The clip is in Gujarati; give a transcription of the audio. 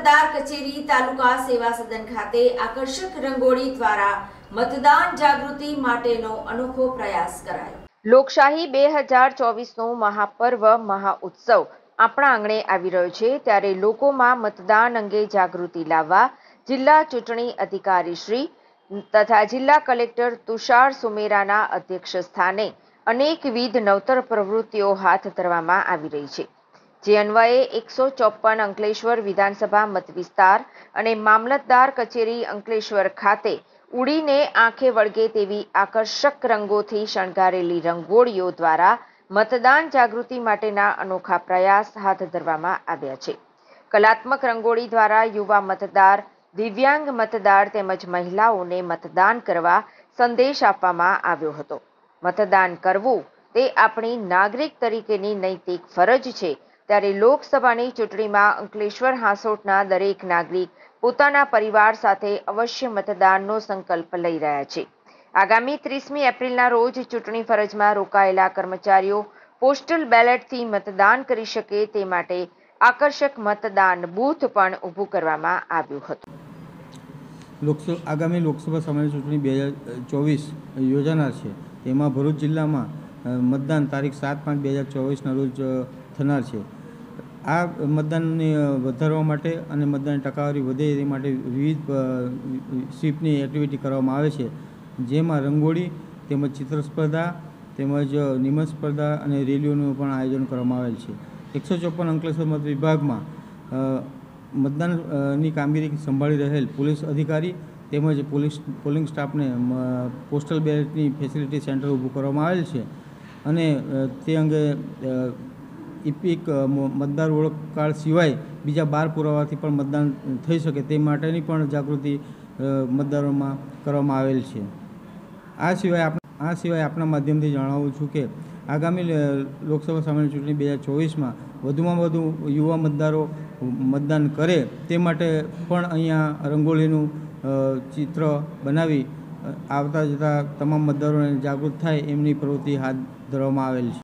મામલતદાર કચેરી તાલુકા સેવા સદન ખાતે આકર્ષક રંગોળી દ્વારા મતદાન જાગૃતિ માટેનો અનોખો પ્રયાસ કરાયો। લોકશાહી 2024નો મહાપર્વ મહાઉત્સવ આપણા આંગણે આવી રહ્યો છે, ત્યારે લોકોમાં મતદાન અંગે જાગૃતિ લાવવા જિલ્લા ચૂંટણી અધિકારી શ્રી તથા જિલ્લા કલેક્ટર તુષાર સુમેરાના અધ્યક્ષ સ્થાને અનેકવિધ નવતર પ્રવૃત્તિઓ હાથ ધરવામાં આવી રહી છે, જે અન્વયે 154 અંકલેશ્વર વિધાનસભા મત વિસ્તાર અને મામલતદાર કચેરી અંકલેશ્વર ખાતે ઉડીને આંખે વળગે તેવી આકર્ષક રંગોથી શણગારેલી રંગોળીઓ દ્વારા મતદાન જાગૃતિ માટેના અનોખા પ્રયાસ હાથ ધરવામાં આવ્યા છે। કલાત્મક રંગોળી દ્વારા યુવા મતદાર, દિવ્યાંગ મતદાર તેમજ મહિલાઓને મતદાન કરવા સંદેશ આપવામાં આવ્યો હતો। મતદાન કરવું તે આપણી નાગરિક તરીકેની નૈતિક ફરજ છે, ત્યારે લોકસભાની ચૂંટણીમાં અંકલેશ્વર હાંસોટના દરેક નાગરિક પોતાના પરિવાર સાથે અવશ્ય મતદાનનો સંકલ્પ લઈ રહ્યા છે। આગામી 30મી એપ્રિલના રોજ ચૂંટણી ફરજમાં રોકાયેલા કર્મચારીઓ પોસ્ટલ બેલેટથી મતદાન કરી શકે તે માટે આકર્ષક મતદાન બૂથ પણ ઊભું કરવામાં આવ્યું હતું। આગામી લોકસભા સામાન્ય ચૂંટણી 2024 યોજાનાર છે, તેમાં ભરૂચ જિલ્લામાં મતદાન તારીખ 7/5/2024ના રોજ થનાર છે। આ મતદાનને વધારવા માટે અને મતદાનની ટકાવારી વધે તે માટે વિવિધ સ્વીપની એક્ટિવિટી કરવામાં આવે છે, જેમાં રંગોળી તેમજ ચિત્ર સ્પર્ધા તેમજ નિબંધ સ્પર્ધા અને રેલીઓનું પણ આયોજન કરવામાં આવેલ છે। 154 અંકલેશ્વર મત વિભાગમાં મતદાનની કામગીરી સંભાળી રહેલ પોલીસ અધિકારી તેમજ પોલિંગ સ્ટાફને પોસ્ટલ બેલેટની ફેસિલિટી સેન્ટર ઊભું કરવામાં આવેલ છે અને તે અંગે ઇપિક મતદાર ઓળખ કાર્ડ સિવાય બીજા 12 પુરાવાથી પણ મતદાન થઈ શકે તે માટેની પણ જાગૃતિ મતદારોમાં કરવામાં આવેલ છે। આ સિવાય આપણા માધ્યમથી જણાવું છું કે આગામી લોકસભા સામાન્ય ચૂંટણી 2024માં વધુમાં વધુ યુવા મતદારો મતદાન કરે તે માટે પણ અહીંયા રંગોળીનું ચિત્ર બનાવી આવતા જતા તમામ મતદારોને જાગૃત થાય એમની પ્રવૃત્તિ હાથ ધરવામાં આવેલ છે।